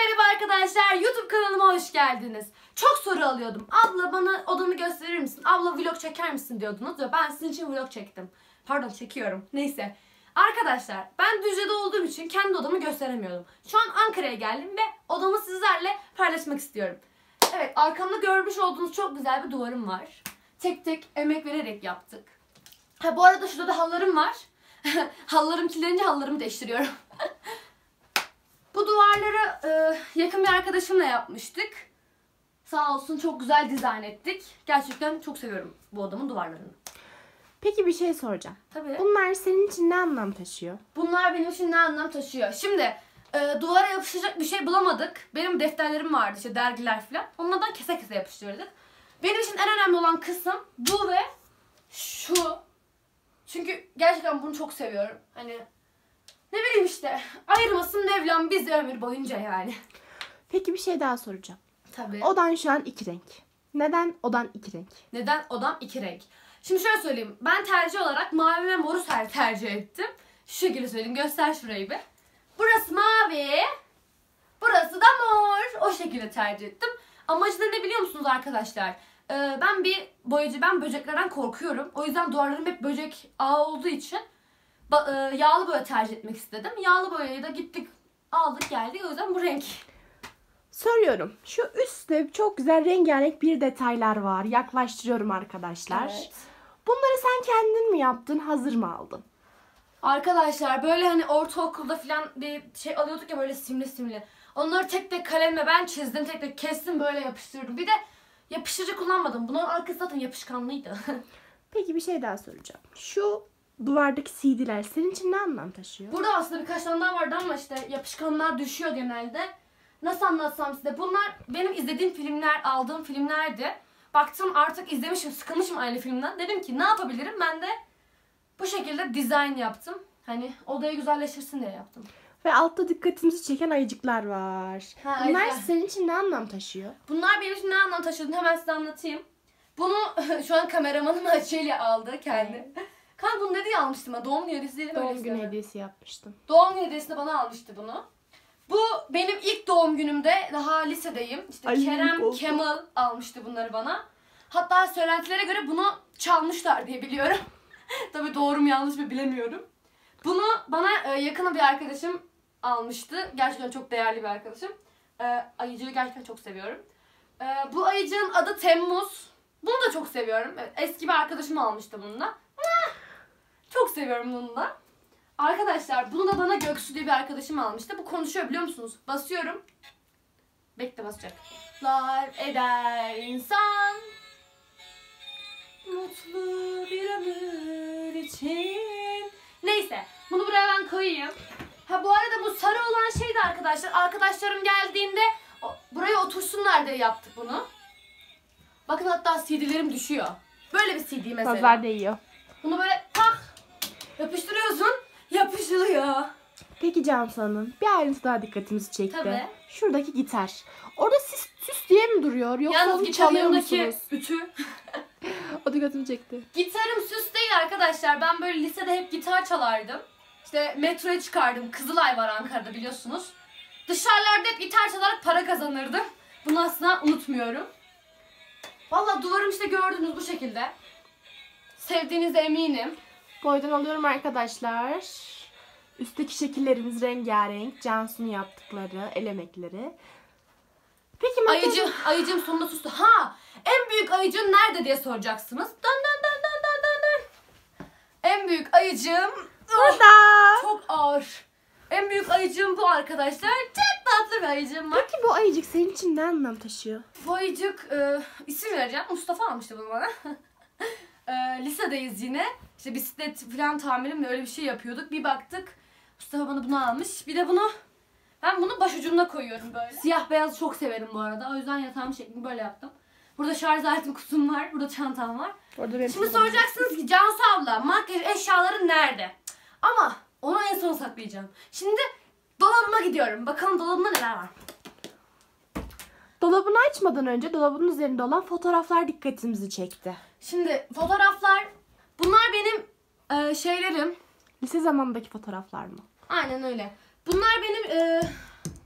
merhaba arkadaşlar. YouTube kanalıma hoş geldiniz. Çok soru alıyordum. Abla bana odanı gösterir misin? Abla vlog çeker misin diyordunuz ve ben sizin için vlog çektim. Pardon çekiyorum. Neyse. Arkadaşlar ben Düzce'de olduğum için kendi odamı gösteremiyordum. Şu an Ankara'ya geldim ve odamı sizlerle paylaşmak istiyorum. Evet, arkamda görmüş olduğunuz çok güzel bir duvarım var. Tek tek emek vererek yaptık. Ha, bu arada şurada da halılarım var. Halılarım kirlenince halılarımı değiştiriyorum. Bu duvarları yakın bir arkadaşımla yapmıştık. Sağ olsun çok güzel dizayn ettik. Gerçekten çok seviyorum bu odamın duvarlarını. Peki bir şey soracağım. Tabii. Bunlar senin için ne anlam taşıyor? Bunlar benim için ne anlam taşıyor? Şimdi duvara yapışacak bir şey bulamadık. Benim defterlerim vardı, işte dergiler falan. Onlardan kese kese yapıştırdık. Benim için en önemli olan kısım bu ve şu. Çünkü gerçekten bunu çok seviyorum. Hani ne bileyim işte, ayırmasın Mevlam bizi ömür boyunca yani. Peki bir şey daha soracağım. Tabii. Odan şu an iki renk. Neden odan iki renk? Neden odam iki renk? Şimdi şöyle söyleyeyim. Ben tercih olarak mavi ve moru tercih ettim. Şu şekilde söyleyeyim. Göster şurayı bir. Burası mavi. Burası da mor. O şekilde tercih ettim. Amacı da ne biliyor musunuz arkadaşlar? Ben bir boyacı. Ben böceklerden korkuyorum. O yüzden duvarlarım hep böcek ağı olduğu için yağlı boya tercih etmek istedim. Yağlı boyayı da gittik aldık geldik. O yüzden bu renk. Soruyorum. Şu üstte çok güzel rengarenk bir detaylar var. Yaklaştırıyorum arkadaşlar. Evet. Bunları sen kendin mi yaptın? Hazır mı aldın? Arkadaşlar böyle hani ortaokulda falan bir şey alıyorduk ya, böyle simli simli. Onları tek tek kalemle ben çizdim, tek tek kestim, böyle yapıştırdım. Bir de yapıştırıcı kullanmadım. Bunun arkası zaten yapışkanlıydı. Peki bir şey daha soracağım. Şu duvardaki CD'ler senin için ne anlam taşıyor? Burada aslında birkaç tane daha vardı ama işte yapışkanlar düşüyor genelde. Nasıl anlatsam size? Bunlar benim izlediğim filmler, aldığım filmlerdi. Baktım artık izlemişim, sıkılmışım aynı filmden. Dedim ki ne yapabilirim? Ben de bu şekilde dizayn yaptım. Hani odayı güzelleştirsin diye yaptım. Ve altta dikkatimizi çeken ayıcıklar var. Ha, Bunlar ayıcıklar. senin için ne anlam taşıyor? Bunlar benim için ne anlam taşıdığını hemen size anlatayım. Bunu şu an kameramanım Açeli aldı kendi. Kanka bunu ne diye almıştım ben? Doğum günü hediyesi değil mi? Doğum günü hediyesi yapmıştım. Doğum günü hediyesinde bana almıştı bunu. Bu benim ilk doğum günümde, daha lisedeyim. İşte Ay, Kerem oldu. Kemal almıştı bunları bana. Hatta söylentilere göre bunu çalmışlar diye biliyorum. Tabii doğru mu yanlış mı bilemiyorum. Bunu bana yakın bir arkadaşım almıştı. Gerçekten çok değerli bir arkadaşım. Ayıcığı gerçekten çok seviyorum. Bu ayıcığın adı Temmuz. Bunu da çok seviyorum. Evet, eski bir arkadaşım almıştı bunu da. Çok seviyorum bunu da. Arkadaşlar bunu da bana Göksu diye bir arkadaşım almıştı. Bu konuşuyor biliyor musunuz? Basıyorum. Bekle, basacak. Lar eder insan mutlu bir ömür için. Neyse. Bunu buraya ben koyayım. Ha, bu arada bu sarı olan şey de arkadaşlar. Arkadaşlarım geldiğinde buraya otursunlar diye yaptık bunu. Bakın hatta CD'lerim düşüyor. Böyle bir CD mesela. Pazar değiyor. Bunu böyle tak yapıştırıyorsun. Yapışılıyor. Peki Cansu Hanım, bir ayrıntı daha dikkatimizi çekti. Tabii. Şuradaki gitar. Orada süs diye mi duruyor? Yoksa Yalnız onu gitarın çalıyor yanındaki musunuz? ütü. O dikkatimi çekti. Gitarım süs değil arkadaşlar. Ben böyle lisede hep gitar çalardım. İşte metroya çıkardım. Kızılay var Ankara'da biliyorsunuz. Dışarılarda hep gitar çalarak para kazanırdım. Bunu asla unutmuyorum. Vallahi duvarım işte gördünüz bu şekilde. Sevdiğinize eminim. Boydan alıyorum arkadaşlar. Üstteki şekillerimiz rengarenk. Cansu'nun yaptıkları, el emekleri. Peki Ayıcım sonunda sustu. Ha! En büyük ayıcım nerede diye soracaksınız. Dön dön dön dön dön dön dön. En büyük ayıcım burada. çok ağır. En büyük ayıcım bu arkadaşlar. Çok tatlı bir ayıcım var. Peki bu ayıcık senin için ne anlam taşıyor? Bu ayıcık isim vereceğim. Mustafa almıştı bunu bana. Lisedeyiz yine. İşte bisiklet falan tamirimle öyle bir şey yapıyorduk. Bir baktık Mustafa bana bunu almış. Bir de ben bunu başucumda koyuyorum böyle. Siyah beyaz çok severim bu arada. O yüzden yatağım şeklini böyle yaptım. Burada şarj aletim kutum var. Burada çantam var. Şimdi soracaksınız ki Cansu abla makyaj eşyaları nerede? Ama onu en son saklayacağım. Şimdi dolabıma gidiyorum. Bakalım dolabımda neler var. Dolabını açmadan önce dolabın üzerinde olan fotoğraflar dikkatimizi çekti. Şimdi fotoğraflar, bunlar benim şeylerim. Lise zamanındaki fotoğraflar mı? Aynen öyle. Bunlar benim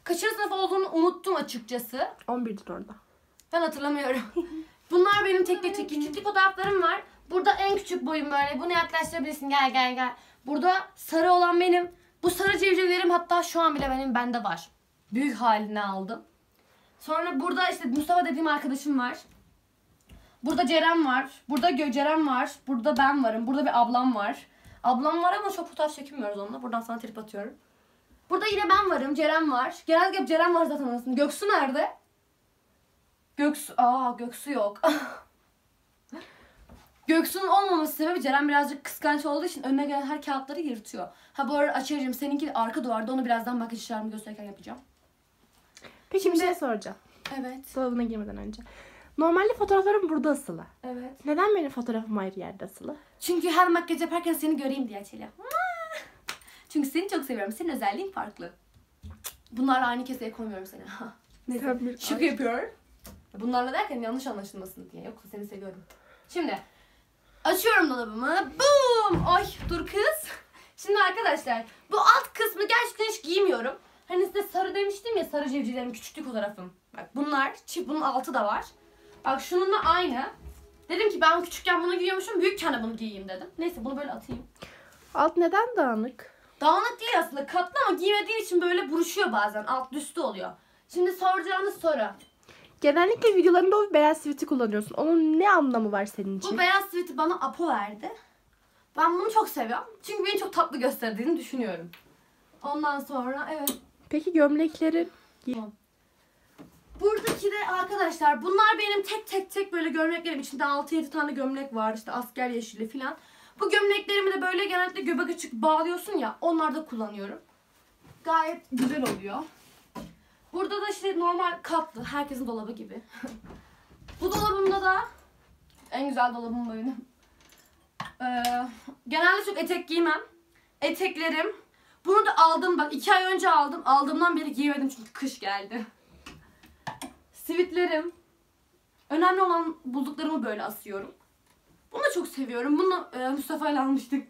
Kaçıncı sınıf olduğunu unuttum açıkçası. 11'dir orada. Ben hatırlamıyorum. Bunlar benim tek küçüklük fotoğraflarım var. Burada en küçük boyum böyle. Bunu yaklaştırabilirsin. Gel gel gel. Burada sarı olan benim. Bu sarı civcivlerim hatta şu an bile bende var. Büyük halini aldım. Sonra burada işte Mustafa dediğim arkadaşım var. Burada Ceren var. Burada Ceren var. Burada ben varım. Burada bir ablam var. Ablam var ama çok fotoğraf çekmiyoruz onunla. Buradan sana trip atıyorum. Burada yine ben varım. Ceren var. Genelde hep Ceren var zaten aslında. Göksu nerede? Göksu yok. Göksu'nun olmaması sebebi Ceren birazcık kıskanç olduğu için önüne gelen her kağıtları yırtıyor. Ha bu arada açacağım. Seninki arka duvarda. Onu birazdan makyaj işlerimi gösterirken yapacağım. Peki Şimdi- bir şey soracağım. Evet. Dolabına girmeden önce. Normalde fotoğraflarım burada asılı. Evet. Neden benim fotoğrafım ayrı yerde asılı? Çünkü her makyaj yaparken seni göreyim diye açacağım. Çünkü seni çok seviyorum. Senin özelliğin farklı. Bunlarla aynı keseye koymuyorum seni. Neyse. Sen bir Şaka yapıyorum. Bunlarla derken yanlış anlaşılmasın diye. Yoksa seni seviyorum. Şimdi açıyorum dolabımı. Boom! Ay dur kız. Şimdi arkadaşlar bu alt kısmı gerçekten hiç giymiyorum. Hani size sarı demiştim ya, sarı civcivlerim, küçüklük fotoğrafım. Bak bunlar çift, bunun altı da var. Bak şununla aynı. Dedim ki ben küçükken bunu giyiyormuşum, büyükken de bunu giyeyim dedim. Neyse bunu böyle atayım. Alt neden dağınık? Dağınık değil aslında, katlı ama giymediğin için böyle buruşuyor bazen. Alt üstü oluyor. Şimdi soracağınız soru. Genellikle videolarında o beyaz siviti kullanıyorsun. Onun ne anlamı var senin için? Bu beyaz siviti bana Apo verdi. Ben bunu çok seviyorum. Çünkü beni çok tatlı gösterdiğini düşünüyorum. Ondan sonra evet. Peki gömleklerin? Buradaki de arkadaşlar bunlar benim tek böyle gömleklerim. İçinde 6-7 tane gömlek var. İşte asker yeşili falan. Bu gömleklerimi de böyle genellikle göbek açık bağlıyorsun ya. Onlarda kullanıyorum. Gayet güzel oluyor. Burada da işte normal katlı. Herkesin dolabı gibi. Bu dolabımda da en güzel dolabım benim. Genelde çok etek giymem. Eteklerim. Bunu da aldım bak 2 ay önce aldım. Aldığımdan beri giyemedim çünkü kış geldi. Sivitlerim. Önemli olan bulduklarımı böyle asıyorum. Bunu da çok seviyorum. Bunu Mustafa ile almıştık.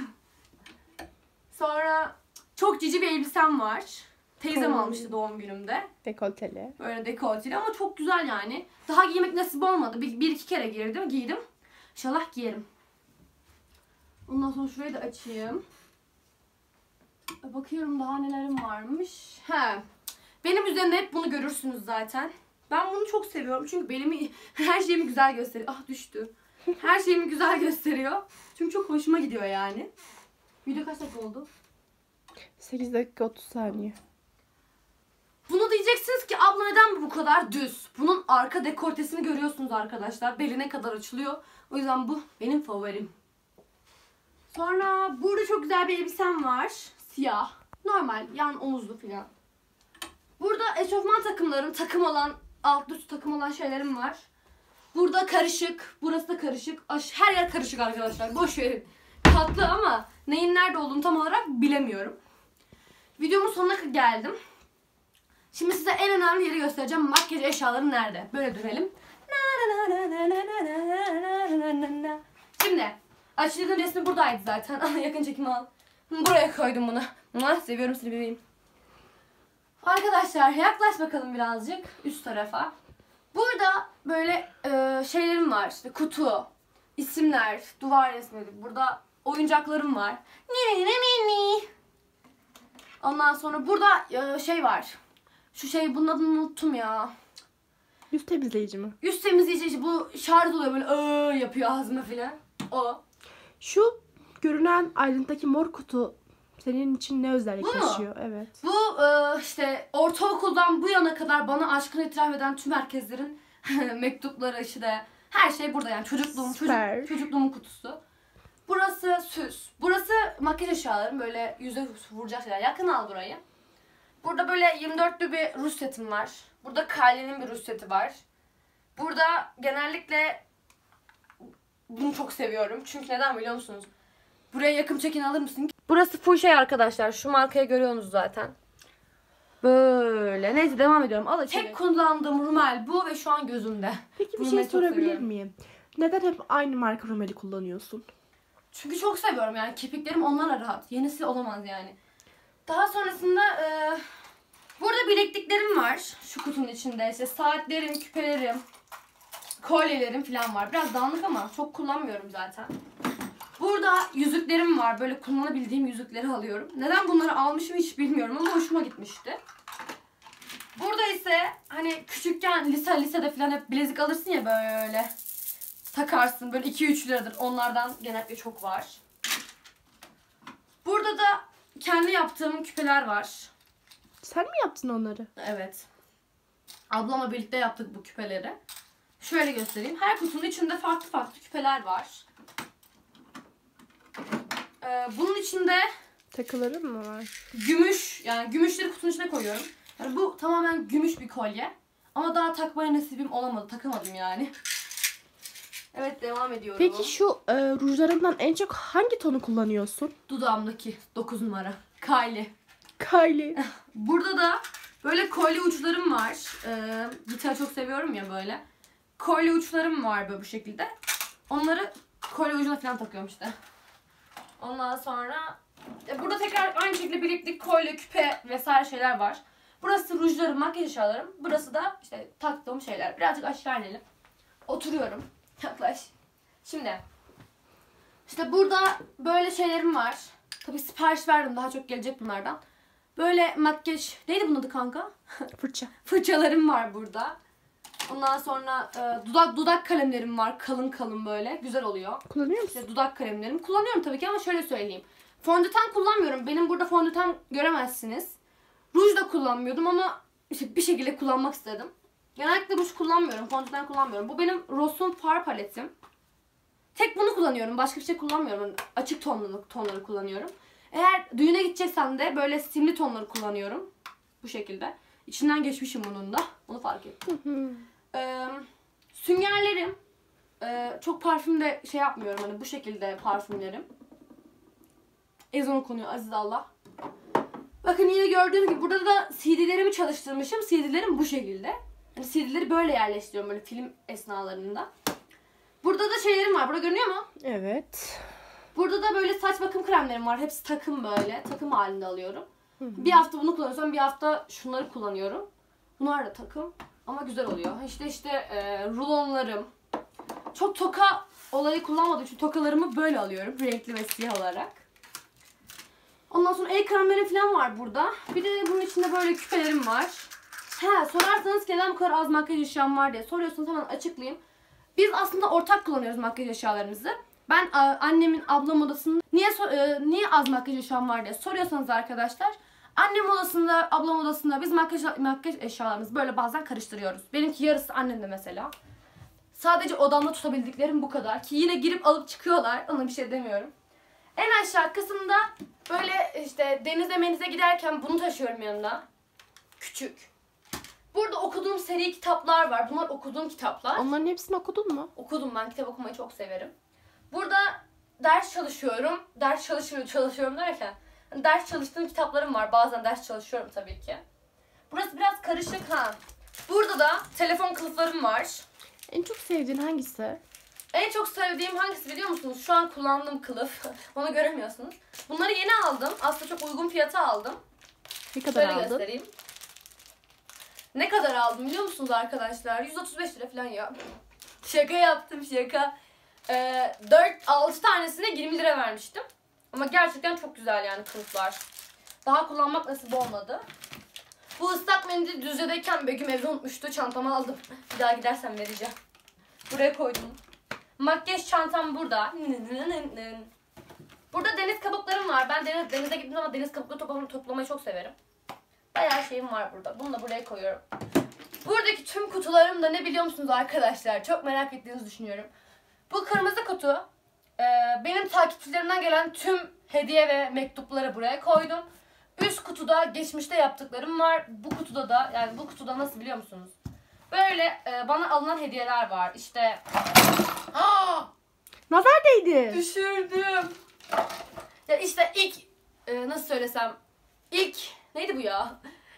Sonra çok cici bir elbisem var. Teyzem almıştı doğum günümde. Dekolteli. Böyle dekolteli ama çok güzel yani. Daha giymek nasip olmadı. Bir iki kere giydim. İnşallah giyerim. Ondan sonra şurayı da açayım. Bakıyorum daha nelerim varmış. Benim üzerimde hep bunu görürsünüz zaten. Ben bunu çok seviyorum çünkü belimi, her şeyimi güzel gösteriyor. Ah düştü. Her şeyimi güzel gösteriyor. Çünkü çok hoşuma gidiyor yani. Video kaç dakika oldu? 8 dakika 30 saniye. Bunu diyeceksiniz ki abla neden bu kadar düz? Bunun arka dekoltesini görüyorsunuz arkadaşlar. Beline kadar açılıyor. O yüzden bu benim favorim. Sonra burada çok güzel bir elbisem var. Siyah. Normal yan omuzlu falan. Burada eşofman takımlarım, takım olan, alt üst takım olan şeylerim var. Burada karışık. Burası da karışık. Her yer karışık arkadaşlar. Boş verin. Tatlı ama neyin nerede olduğunu tam olarak bilemiyorum. Videomun sonuna geldim. Şimdi size en önemli yeri göstereceğim. Makyaj eşyaları nerede? Böyle dönelim. Şimdi açtığım resmi buradaydı zaten. Yakın çekim al. Buraya koydum bunu. Seviyorum seni bebeğim. Arkadaşlar yaklaş bakalım birazcık üst tarafa. Burada böyle şeylerim var. İşte kutu, isimler, duvar resmi. Burada oyuncaklarım var. Ondan sonra burada şey var. Şu şey, bunun adını unuttum ya. Yüz temizleyici mi? Yüz temizleyici, bu şarj oluyor böyle yapıyor ağzıma filan. O. Şu görünen ayrıntıdaki mor kutu senin için ne özellik Bu mu? taşıyor? Evet. Bu işte ortaokuldan bu yana kadar bana aşkını itiraf eden tüm herkeslerin mektupları, işte her şey burada yani Süper. çocukluğumun kutusu. Burası süs. Burası makyaj eşyalarım, böyle yüze vuracak şeyler. Yakın al burayı. Burada böyle 24'lü bir ruj setim var. Burada Kylie'nin bir ruj seti var. Burada genellikle bunu çok seviyorum. Çünkü neden biliyor musunuz? Buraya yakın çekin alır mısın? Burası full şey arkadaşlar. Şu markayı görüyorsunuz zaten. Böyle. Neyse devam ediyorum. Al içeri. Tek kullandığım rumel bu ve şu an gözümde. Peki bir Bunu şey ben çok sorabilir seviyorum. miyim? Neden hep aynı marka rumeli kullanıyorsun? Çünkü çok seviyorum yani. Kirpiklerim onlarla rahat. Yenisi olamaz yani. Daha sonrasında Burada bilekliklerim var. Şu kutunun içinde işte saatlerim, küpelerim, kolyelerim falan var. Biraz dağınık ama çok kullanmıyorum zaten. Burada yüzüklerim var. Böyle kullanabildiğim yüzükleri alıyorum. Neden bunları almışım hiç bilmiyorum ama hoşuma gitmişti. Burada ise hani küçükken lisede falan hep bilezik alırsın ya böyle. Takarsın. Böyle 2-3 liradır. Onlardan genellikle çok var. Burada da kendi yaptığım küpeler var. Sen mi yaptın onları? Evet. Ablamla birlikte yaptık bu küpeleri. Şöyle göstereyim. Her kutunun içinde farklı farklı küpeler var. Bunun içinde Takıların mı var? gümüş, yani gümüşleri kutunun içine koyuyorum. Yani bu tamamen gümüş bir kolye. Ama daha takmaya nasibim olamadı. Takamadım yani. Evet, devam ediyorum. Peki şu rujlarından en çok hangi tonu kullanıyorsun? Dudağımdaki 9 numara. Kylie. Kylie. Burada da böyle kolye uçlarım var. Gitarı çok seviyorum ya böyle. Kolye uçlarım var böyle bu şekilde. Onları kolye ucuna falan takıyorum işte. Ondan sonra burada tekrar aynı şekilde bileklik, kolye, küpe vesaire şeyler var. Burası rujlarım, makyaj eşyalarım. Burası da işte taktığım şeyler. Birazcık aşağı inelim. Oturuyorum. Yaklaş. Şimdi işte burada böyle şeylerim var. Tabii sipariş verdim. Daha çok gelecek bunlardan. Böyle makyaj... Neydi bunun adı kanka? Fırça. Fırçalarım var burada. Ondan sonra dudak kalemlerim var. Kalın kalın böyle. Güzel oluyor. Kullanıyor musun? İşte dudak kalemlerim. Kullanıyorum tabii ki ama şöyle söyleyeyim. Fondöten kullanmıyorum. Benim burada fondöten göremezsiniz. Ruj da kullanmıyordum ama işte bir şekilde kullanmak istedim. Genellikle ruj kullanmıyorum. Fondöten kullanmıyorum. Bu benim Ross'un far paletim. Tek bunu kullanıyorum. Başka bir şey kullanmıyorum. Yani açık tonları kullanıyorum. Eğer düğüne gideceksem de böyle simli tonları kullanıyorum. Bu şekilde. İçinden geçmişim bunun da. Onu fark ettim. Süngerlerim. Çok parfümde şey yapmıyorum. Hani bu şekilde parfümlerim. Ezan okunuyor aziz Allah. Bakın yine gördüğünüz gibi burada da CD'lerimi çalıştırmışım. CD'lerim bu şekilde. Yani CD'leri böyle yerleştiriyorum böyle film esnalarında. Burada da şeylerim var. Burada görünüyor mu? Evet. Burada da böyle saç bakım kremlerim var. Hepsi takım böyle. Takım halinde alıyorum. Bir hafta bunu kullanırsam bir hafta şunları kullanıyorum. Bunlar da takım. Ama güzel oluyor. İşte rulonlarım. Çok toka olayı kullanmadığım için tokalarımı böyle alıyorum. Renkli ve siyah olarak. Ondan sonra el kremlerim falan var burada. Bir de bunun içinde böyle küpelerim var. Sorarsanız ki neden bu kadar az makyaj eşyam var diye soruyorsanız hemen açıklayayım. Biz aslında ortak kullanıyoruz makyaj eşyalarımızı. Ben annemin, ablam odasında niye az makyaj eşyam var diye soruyorsanız arkadaşlar. Annem odasında, ablam odasında biz makyaj eşyalarımızı böyle bazen karıştırıyoruz. Benimki yarısı annemde mesela. Sadece odamda tutabildiklerim bu kadar. Ki yine girip alıp çıkıyorlar. Ona bir şey demiyorum. En aşağı kısımda böyle işte denize giderken bunu taşıyorum yanımda. Küçük. Burada okuduğum seri kitaplar var. Bunlar okuduğum kitaplar. Onların hepsini okudun mu? Okudum, ben kitap okumayı çok severim. Burada ders çalışıyorum. Çalışıyorum derken ders çalıştığım kitaplarım var. Bazen ders çalışıyorum tabii ki. Burası biraz karışık ha. Burada da telefon kılıflarım var. En çok sevdiğin hangisi? En çok sevdiğim hangisi biliyor musunuz? Şu an kullandığım kılıf. Onu göremiyorsunuz. Bunları yeni aldım. Aslında çok uygun fiyata aldım. Ne kadar Şöyle aldın? göstereyim. Ne kadar aldım biliyor musunuz arkadaşlar? 135 lira falan ya. Şaka yaptım, şaka. 4-6 tanesine 20 lira vermiştim. Ama gerçekten çok güzel yani kılıflar. Daha kullanmak nasip olmadı. Bu ıslak mendil Düzce'deyken Begüm evde unutmuştu. Çantamı aldım. Bir daha gidersem vereceğim. Buraya koydum. Makyaj çantam burada. Burada deniz kabuklarım var. Ben denize gittim ama deniz kabukları toplamayı çok severim. Bayağı şeyim var burada. Bunu da buraya koyuyorum. Buradaki tüm kutularım da ne biliyor musunuz arkadaşlar? Çok merak ettiğinizi düşünüyorum. Bu kırmızı kutu benim takipçilerimden gelen tüm hediye ve mektupları buraya koydum. Üst kutuda geçmişte yaptıklarım var. Bu kutuda da, yani bu kutuda nasıl biliyor musunuz? Böyle bana alınan hediyeler var. İşte Nazar değdi. düşürdüm. Ya işte ilk nasıl söylesem, neydi bu ya?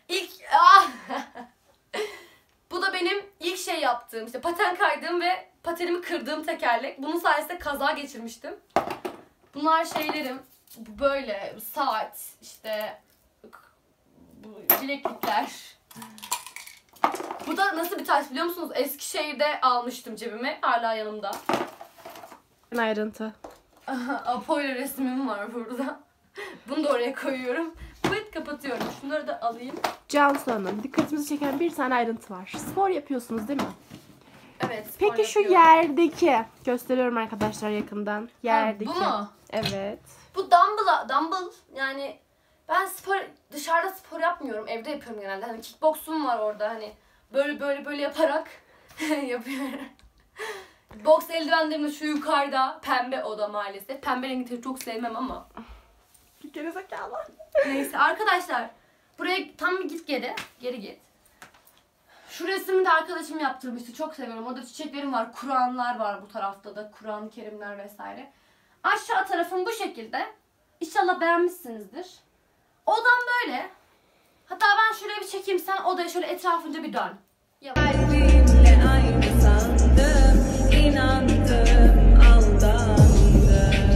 Bu da benim ilk şey yaptığım, işte paten kaydığım ve patenimi kırdığım tekerlek. Bunun sayesinde kaza geçirmiştim. Bunlar şeylerim, böyle saat, işte Bu bileklikler. Bu da nasıl bir taş biliyor musunuz? Eskişehir'de almıştım cebime. Hala yanımda. Ayrıntı. Apo ile resmim var burada. Bunu da oraya koyuyorum. Bıt kapatıyorum. Şunları da alayım. Cansu Hanım, dikkatimizi çeken bir tane ayrıntı var. Spor yapıyorsunuz değil mi? Evet. Spor Peki şu yapıyorum. yerdeki, gösteriyorum arkadaşlar yakından. Yerdeki. Bu mu? Evet. Bu dumbbell yani ben dışarıda spor yapmıyorum. Evde yapıyorum genelde. Hani kickboxum var orada hani böyle yaparak yapıyorum. Boks eldivenlerim de şu yukarıda. Pembe o da maalesef. Pembe rengi çok sevmem ama. Gerizekalı. Neyse arkadaşlar. Buraya tam bir git geri. Geri git. Şu resmi de arkadaşım yaptırmıştı. Çok seviyorum. Orada çiçeklerim var. Kur'anlar var bu tarafta da. Kur'an-ı Kerimler vesaire. Aşağı tarafım bu şekilde. İnşallah beğenmişsinizdir. Odam böyle. Hatta ben şuraya bir çekeyim. Sen odaya şöyle etrafınca bir dön. Yap. Kalbimle aynı sandım, inandım, aldandım.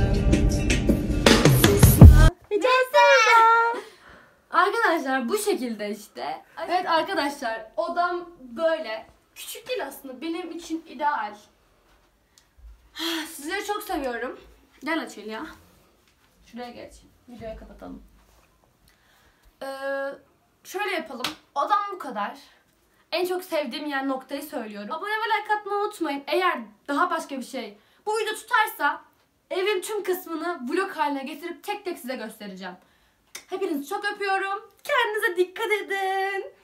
Arkadaşlar bu şekilde işte. Evet arkadaşlar odam böyle. Küçük değil aslında. Benim için ideal. Sizleri çok seviyorum. Gel Açıl ya. Şuraya geç. Videoyu kapatalım. Şöyle yapalım. Odam bu kadar. En çok sevdiğim yer noktayı söylüyorum. Abone ve like atmayı unutmayın. Eğer daha başka bir şey bu video tutarsa evin tüm kısmını vlog haline getirip tek tek size göstereceğim. Hepinizi çok öpüyorum. Kendinize dikkat edin.